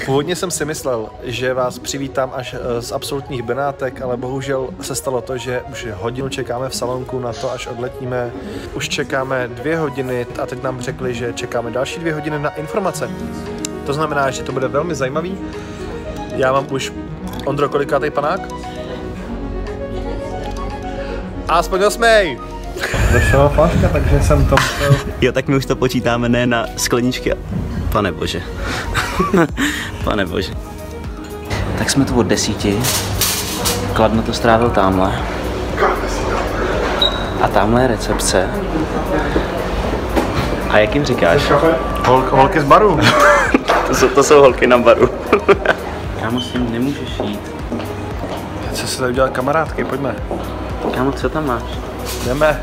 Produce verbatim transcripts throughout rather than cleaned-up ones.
Původně jsem si myslel, že vás přivítám až z absolutních Benátek, ale bohužel se stalo to, že už hodinu čekáme v salonku na to, až odletíme. Už čekáme dvě hodiny a teď nám řekli, že čekáme další dvě hodiny na informace. To znamená, že to bude velmi zajímavý. Já mám už, Ondro, kolikátej panák? A splnil jsme! Došla flaška, takže jsem to musel... Jo, tak my už to počítáme ne na skleničky. Pane bože. Pane bože. Tak jsme tu od desíti. Kladno to strávil tamhle. A tamhle je recepce. A jak jim říkáš? Hol, holky z baru. to, jsou, to jsou holky na baru. Kámo, s tím nemůžeš jít. Co se tady udělat kamarádky, pojďme. Kámo, co tam máš? Jdeme.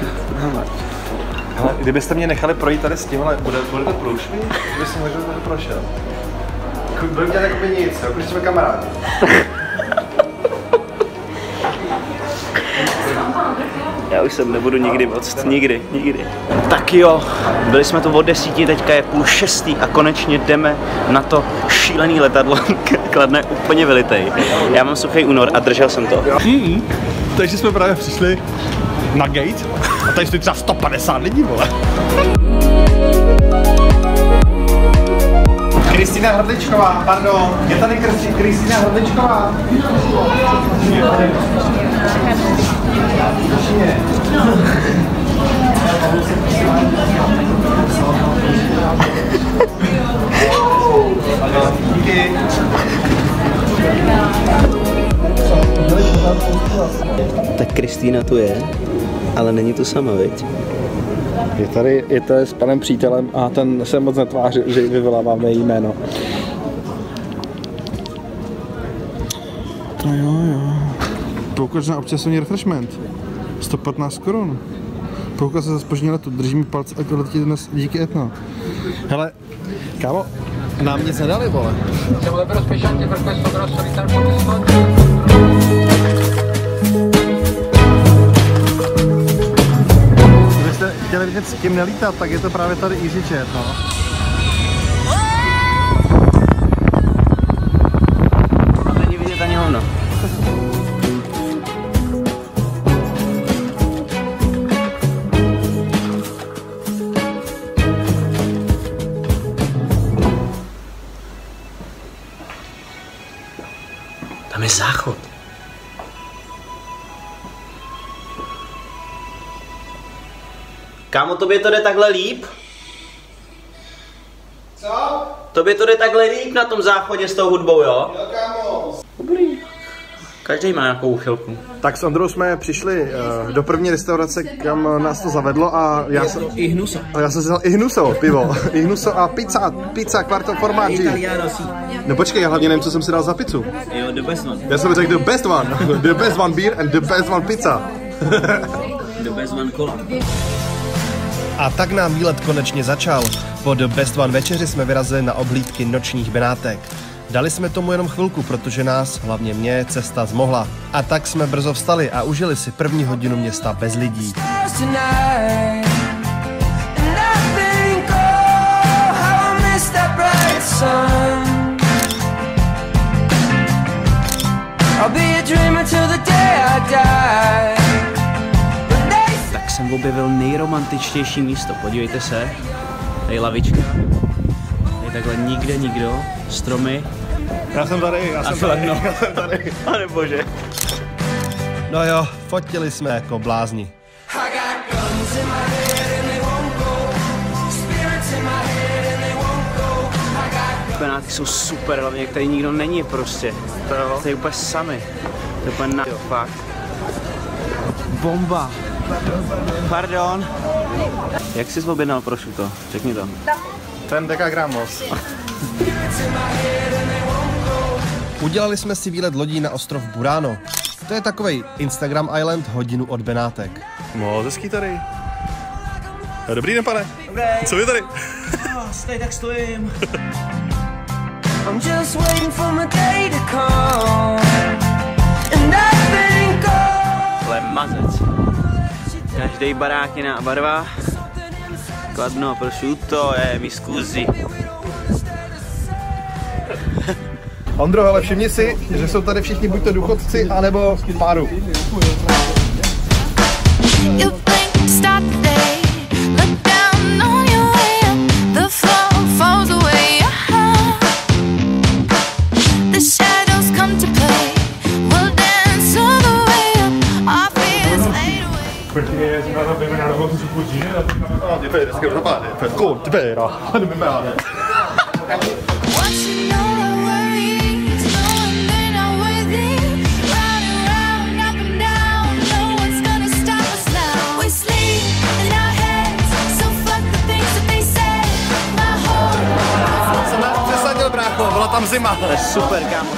Hele, kdybyste mě nechali projít tady s tím, ale bude, bude to průšvý? Kdyby jsem možná tady prošel. Budu dělat jakoby nic, jo, protože jsme kamarádi. Já už sem nebudu nikdy moc, nikdy, nikdy. Tak jo, byli jsme tu od desíti, teďka je půl šestý a konečně jdeme na to šílený letadlo. Kladno je úplně vylitej. Já mám suchý únor a držel jsem to. Mm-hmm. Takže jsme právě přišli na gate a tady stojí třeba sto padesát lidí, vole. Kristýna Hrdličková, pardon, je tady Kristýna Hrdličková. Díky. Tak Kristýna tu je, ale není tu sama, viď? Je tady, je tady s panem přítelem a ten se moc netváří, že vyvoláváme její jméno. To jo, jo. Poukaž na občasový refreshment. sto patnáct korun. Poukaz se za zpoždění letu. Drží mi palce a letíte dnes díky Etna. Hele, kámo, nám nic nedali, vole. Kdybyste chtěli vidět, s kým nelítat, tak je to právě tady EasyJet, no. A není vidět ani hovno. Tam je záchod. Kámo, tobě to jde takhle líp? Co? Tobě to jde takhle líp na tom záchodě s tou hudbou, jo? Jo, kámo. Dobrý. Každý má nějakou uchylku. Tak s Ondrou jsme přišli uh, do první restaurace, kam nás to zavedlo a já jsem... Ihnuso. A já jsem si dal Ihnuso, pivo. Ihnuso a pizza, pizza quarto formaggi. No počkej, já hlavně nevím, co jsem si dal za pizzu. Jo, the best one. Já jsem řekl the best one. The best one beer and the best one pizza. The best one cola. A tak nám výlet konečně začal. Po The Best One večeři jsme vyrazili na obhlídky nočních Benátek. Dali jsme tomu jenom chvilku, protože nás, hlavně mě, cesta zmohla. A tak jsme brzo vstali a užili si první hodinu města bez lidí. Tak jsem objevil nejromantičtější místo, podívejte se. Tady lavička, tady takhle nikde nikdo, stromy. Já jsem tady, já jsem tady, já jsem tady. Pane bože. No jo, fotili jsme jako blázni. Benátky jsou super, hlavně tady nikdo není prostě. To jo, to je úplně sami. To je úplně na... Jo, fakt. Bomba. Pardon. Jak jsi objednal prosciutto? Řekni to. Ten dekagramos. Udělali jsme si výlet lodí na ostrov Burano. To je takovej Instagram Island hodinu od Benátek. No, hezký tady. Dobrý den, pane. Dobrý. Co je tady? Oh, stej, tak stojím. I'm just waiting for my day to come. And I think oh, Ale mazec. Každý barák jiná barva. Kladno, prosciutto, je mi scusi. Ondro, ale všimni si, že jsou tady všichni buď to důchodci, anebo v páru. Perché si va a bere una cosa su cugine? No, dipende, si chiama padre, per conto, vero? Non mi male. Jsem přesadil, brácho, byla tam zima. To je super, kámo.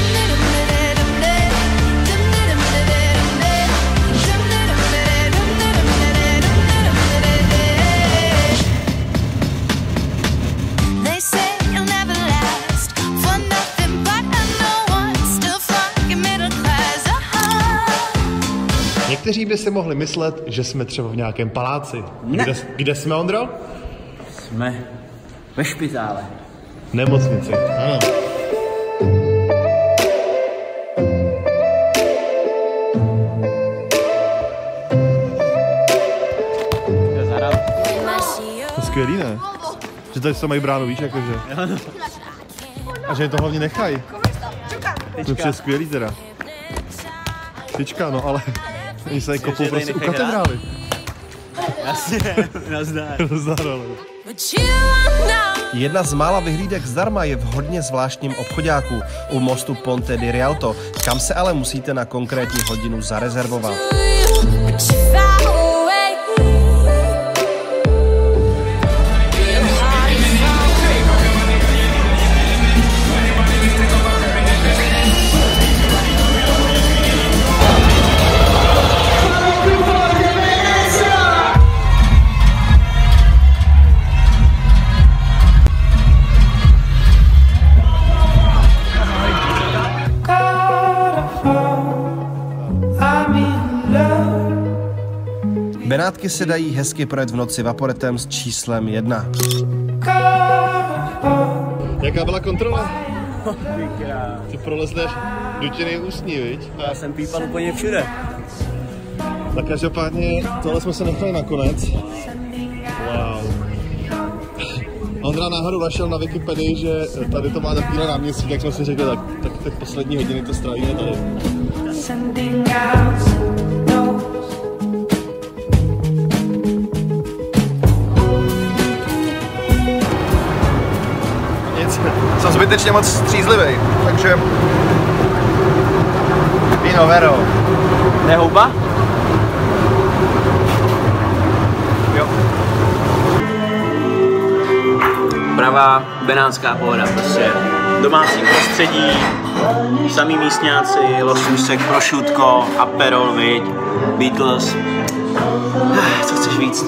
Někteří by si mohli myslet, že jsme třeba v nějakém paláci. Ne. Kde, kde jsme, Ondro? Jsme ve špitále. Nemocnici, ano. To je skvělý, ne? Že tady se mají bránu, víš, jakože. A že je to hlavně nechají. To je skvělý teda. Tyčka, no ale oni se kopou prostě u katedrály. Jasně, nazdar. Nazdar, ale. Jedna z mála vyhlídek zdarma je v hodně zvláštním obchoďáku u mostu Ponte di Rialto, kam se ale musíte na konkrétní hodinu zarezervovat. Benátky se dají hezky projet v noci vaporetem s číslem jedna. Jaká byla kontrola? Ty prolezleš dutiny ústní, viď? Já jsem pípal úplně všude. Tak každopádně tohle jsme se nechali nakonec. Wow. Ondra náhodou našel na Wikipedii, že tady to má takovýhle náměstí, tak jsme si řekli, tak, tak, tak poslední hodiny to strávíme tady. Jsem zbytečně moc střízlivý, takže víno vero. Nehouba? Jo. Pravá benátská pohoda, prostě domácí prostředí, samý místňáci, losůsek, prošutko, aperol, viď, Beatles. Co chceš víc?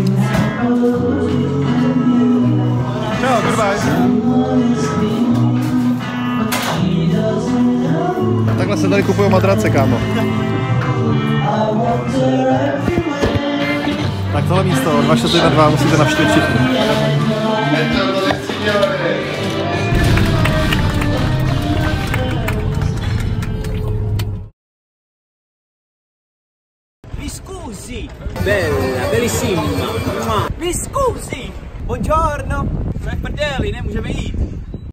No, goodbye. Takhle se tady kupují madrace, kámo. Tak tohle místo, dva šest jedna dva, musíte navštívit všichni. Mi scusi, bella, bellissima. Mi scusi, buongiorno. Jsme v prdeli, nemůžeme jít.